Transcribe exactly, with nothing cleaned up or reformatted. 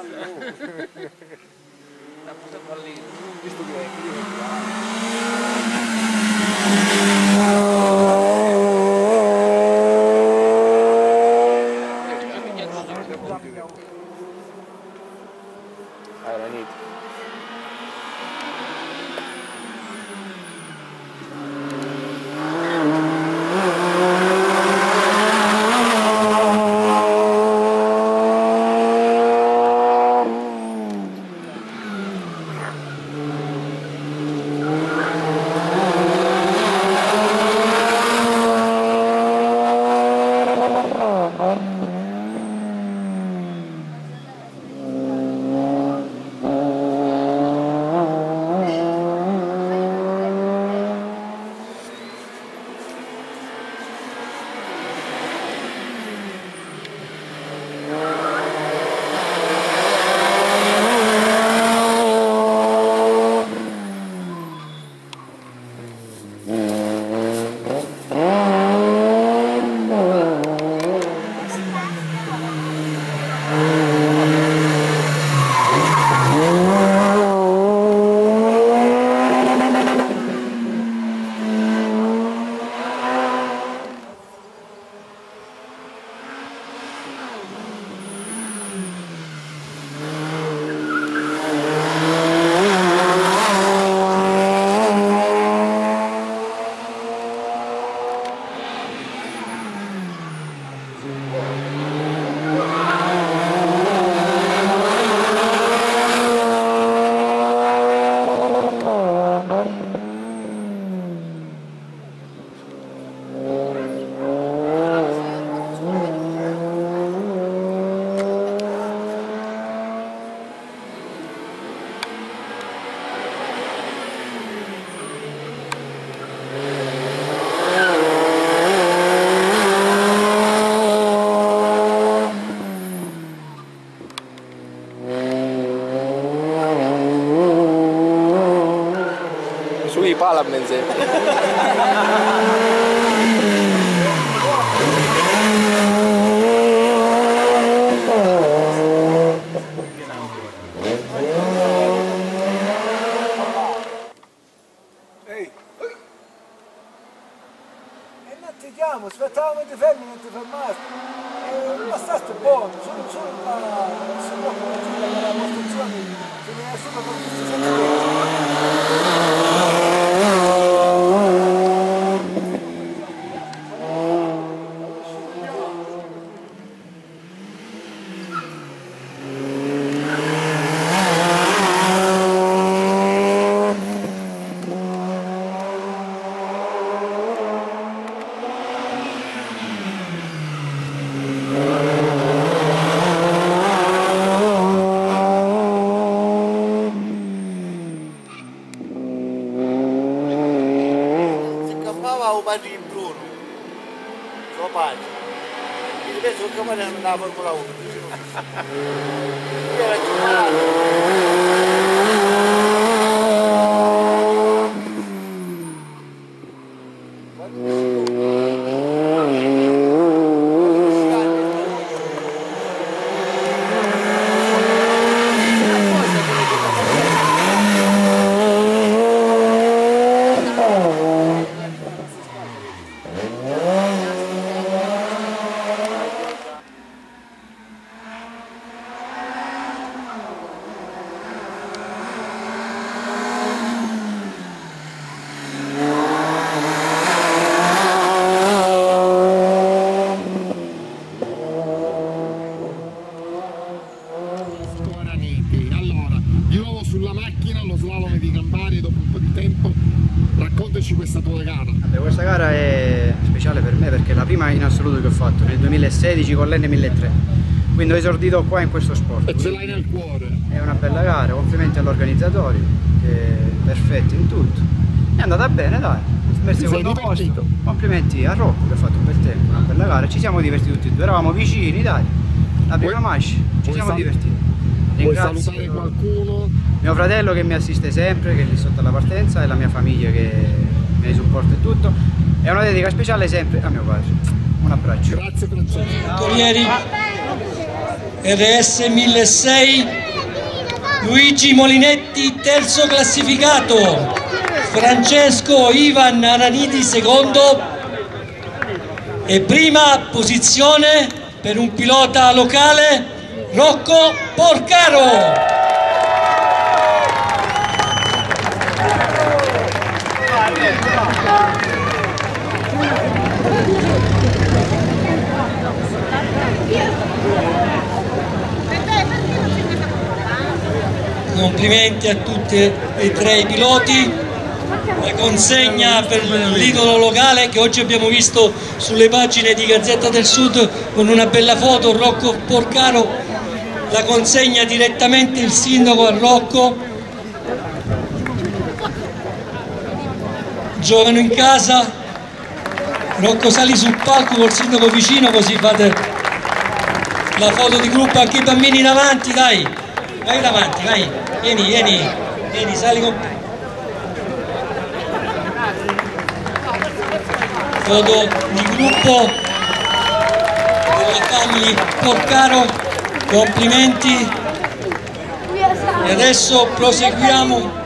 L'ha preso pallino. Visto che è allora, niente. Sui pala benzina. Ti chiamo, aspettavamo che ti fermi, non ti fermaste. Eh, ma state buono, sono solo la la mostrazione, se ne è solo per questi senza di Bruno, suo padre, mi penso che come andava la Formula uno, era sulla macchina, lo slalom di Campari dopo un po' di tempo. Raccontaci questa tua gara. Vabbè, questa gara è speciale per me perché è la prima in assoluto che ho fatto nel duemilasedici con l'N milletrecento, quindi ho esordito qua in questo sport. E ce l'hai nel cuore. È una bella gara, complimenti all'organizzatore, perfetti in tutto. È andata bene, dai. Per secondo posto. Complimenti a Rocco che ha fatto un bel tempo, una bella gara. Ci siamo divertiti tutti e due, eravamo vicini, dai. La prima manche, ci siamo divertiti. Vuoi salutare qualcuno? Mio fratello che mi assiste sempre, che è lì sotto alla partenza, e la mia famiglia che mi supporta e tutto. E una dedica speciale sempre a mio padre. Un abbraccio. Grazie Francesco. Corrieri. R S milleseicento, Luigi Molinetti terzo classificato, Francesco Ivan Araniti secondo e prima posizione per un pilota locale Rocco Porcaro. Complimenti a tutti e tre i piloti, la consegna per l'idolo locale che oggi abbiamo visto sulle pagine di Gazzetta del Sud con una bella foto, Rocco Porcaro, la consegna direttamente il sindaco a Rocco, giocano in casa, Rocco sali sul palco col sindaco vicino così fate la foto di gruppo, anche i bambini davanti, dai, vai davanti, vai, vieni, vieni, vieni, sali con... foto di gruppo della family Porcaro, complimenti e adesso proseguiamo